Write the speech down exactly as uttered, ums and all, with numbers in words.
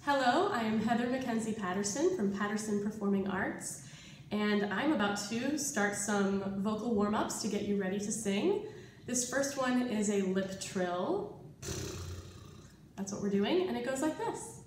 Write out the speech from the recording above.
Hello, I am Heather Mackenzie Patterson from Patterson Performing Arts, and I'm about to start some vocal warm-ups to get you ready to sing. This first one is a lip trill. That's what we're doing, and it goes like this.